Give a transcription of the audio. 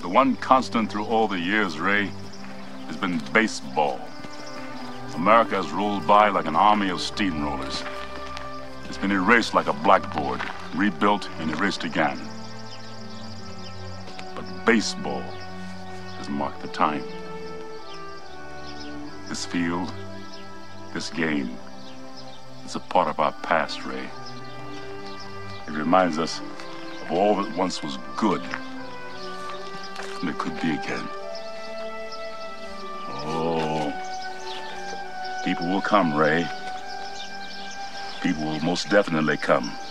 The one constant through all the years, Ray, has been baseball. America has rolled by like an army of steamrollers. It's been erased like a blackboard, rebuilt and erased again. But baseball has marked the time. This field, this game, is a part of our past, Ray. It reminds us of all that once was good, and it could be again. Oh, people will come, Ray. People will most definitely come.